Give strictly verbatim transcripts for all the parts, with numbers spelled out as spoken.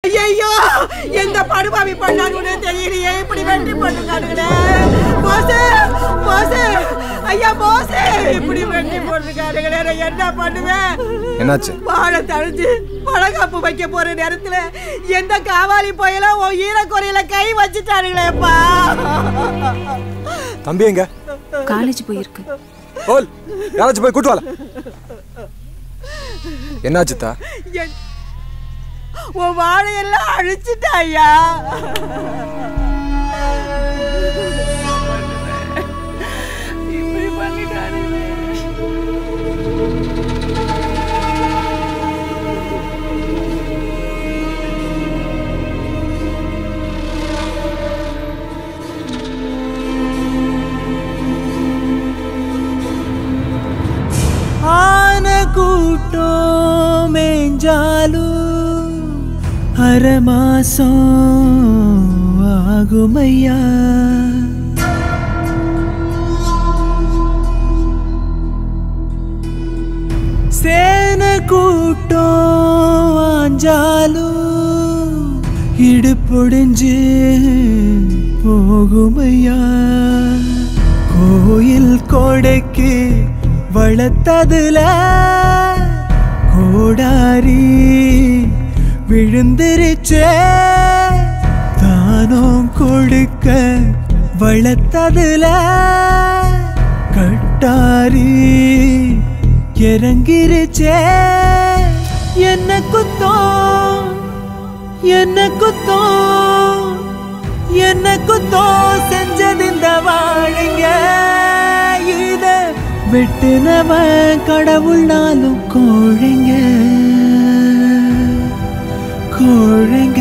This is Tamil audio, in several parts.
ஐயோ எந்த படுபாவி பண்ணானுன்னு தெரியலையே இப்படி வெட்டி போட்டுருக்கானுங்களே போசே போசே ஐயா போசே இப்படி வெட்டி போட்டுருக்கானுங்களே நான் என்ன பண்ணுவேன் என்னாச்சு வாழை தழிஞ்சு வளகாப்பு வைக்க போற நேரத்துல எந்த காவாலி போயல உன் ஈரக்குறையில கை வச்சுட்டானுங்களேப்பா தம்பி எங்க காலேஜ் போயிருக்கு போல் யாராச்சும் போய் கூட்டு வால என்னாச்சுதா உன் வாழையெல்லாம் அழிச்சிட்டா ஐயா இப்படி பண்ணிட்டாரு ஆன கூட்டம் மேஞ்சாலு அரை மாசம் ஆகுமையா சேன கூட்டம் ஆஞ்சாலு இடுப்பொடிஞ்சு போகுமையா கோயில் கோடைக்கு வளர்த்ததுல கோடாரி விழுந்திருச்சே தானம் கொடுக்க வளர்த்ததுல கட்டாரி இறங்கிருச்சே என்ன குத்தம் என்ன குத்தம் என்ன குத்தம் செஞ்சது இந்த வாழைங்க இத வெட்டுனவன் கடவுள்னாலும் கோழைங்க கோழைங்க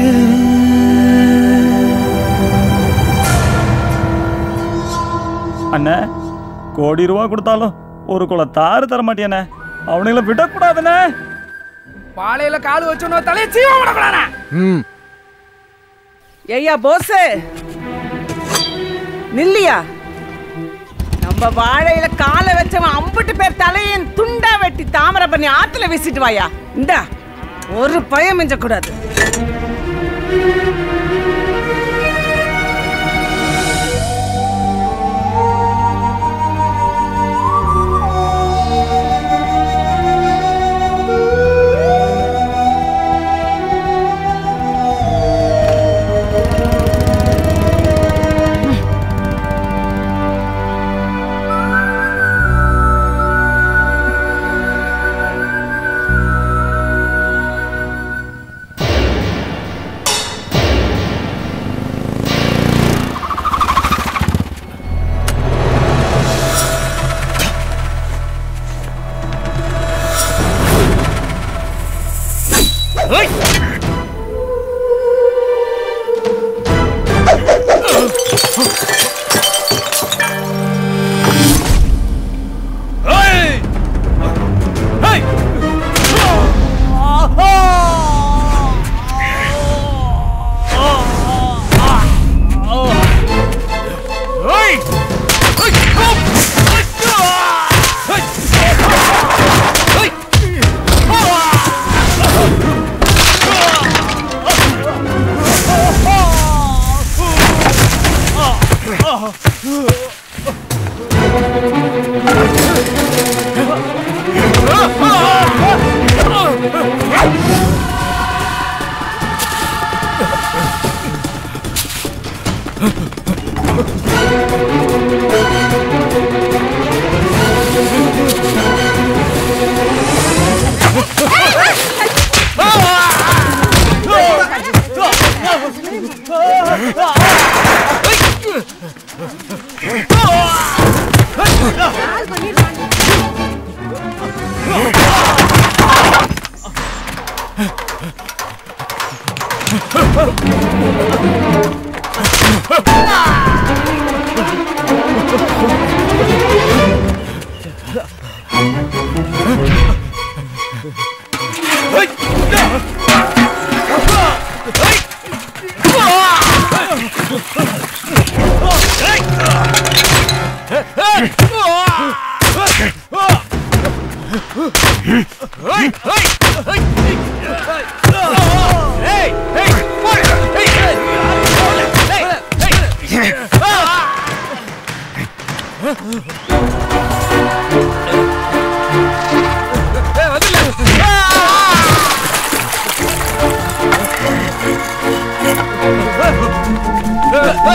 அண்ணே கோடி ரூபா கொடுத்தாலும் ஒரு குளம் தாறு தர மாட்டேனே அவனுங்களை விடக்கூடாதுண்ணே பாலையில காலு வச்சோன்னு தலையை சீவ விடக்கூடாது ம் ஐயா போஸ் நில்லியா நம்ம வாழையில காலை வச்சவன் அம்புட்டு பேர் தலையின் துண்டா வெட்டி தாமரை பண்ணி ஆத்துல வீசிட்டு வாயா இந்தா ஒரு பயம் மிஞ்ச கூடாது Hey! Hey!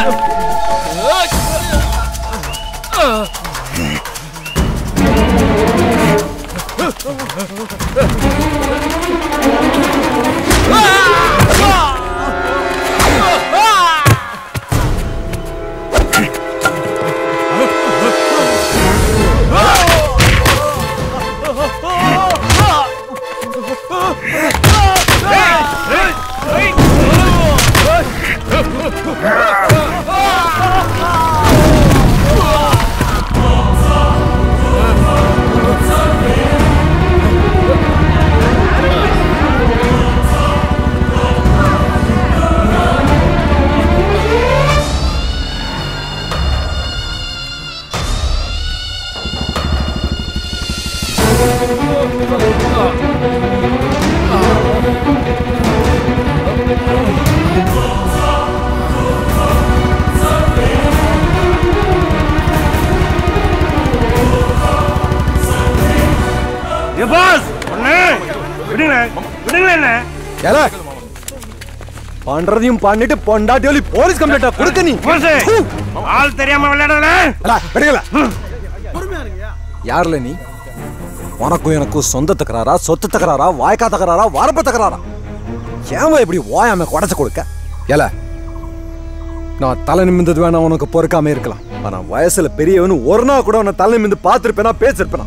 பண்றதையும் பண்ணிட்டு பொண்டாட்டி ஒலி போலீஸ் கம்ப்ளைண்டா கொடுக்க நீ ஆள் தெரியாம விளையாடல. யாருல நீ? உனக்கும் எனக்கும் சொந்த தகராறா, சொத்து தகராறா, வாய்க்கா தகராறா, வரப்பு தகராறா? ஏன் இப்படி ஓயாம குடைச்சு கொடுக்க? ஏல நான் தலை நிமிந்தது வேணா உனக்கு பொறுக்காம இருக்கலாம். ஆனா வயசுல பெரியவனு ஒரு நாள் கூட உன்னை தலை நிமிந்து பார்த்திருப்பேனா, பேசிருப்பேனா?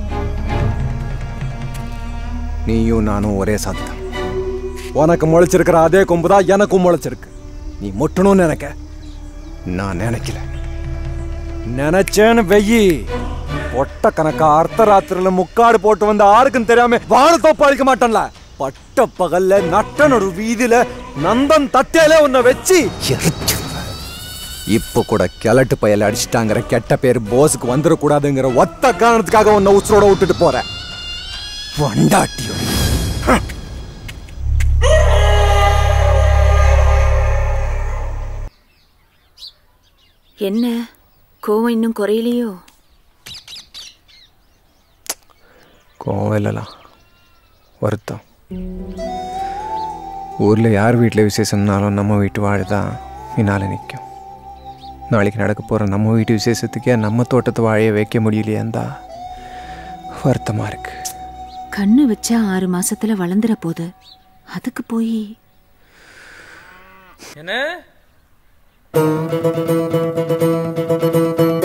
நீயும் நானும் ஒரே சாதி. உனக்கு முளைச்சிருக்கிற அதே கொம்புதான் எனக்கும் முளைச்சிருக்கு. நீ முட்டணும்னு நினைக்க, நான் நினைக்கல. நினைச்சேன்னு வெயி ஒட்ட கணக்கா அர்த்த ராத்திரில முக்காடு போட்டு வந்து ஆருக்கும் தெரியாம வானத்தோப்பு அழிக்க மாட்டேன்ல. பட்ட பகல்ல நட்டனொரு வீதியில நந்தன் தத்தையில உன்னை வச்சு இப்ப கூட கிழட்டு பயல அடிச்சுட்டாங்கிற கெட்ட பேர் போஸுக்கு வந்துடக்கூடாதுங்கிற ஒத்த காரணத்துக்காக உன்னை உசுரோட விட்டுட்டு போற வண்டாட்டியோ. என்ன கோவம் இன்னும் குறையிலையோ? கோவம் இல்லலாம், வருத்தம். ஊர்ல யார் வீட்டில் விசேஷம்னாலும் நம்ம வீட்டு வாழைதான் பின்னால நிற்கும். நாளைக்கு நடக்க போகிற நம்ம வீட்டு விசேஷத்துக்கே நம்ம தோட்டத்தை வாழைய வைக்க முடியலையேந்தா வருத்தமாக இருக்கு. கண்ணு வச்சா ஆறு மாசத்துல வளர்ந்துற போது அதுக்கு போய் என்ன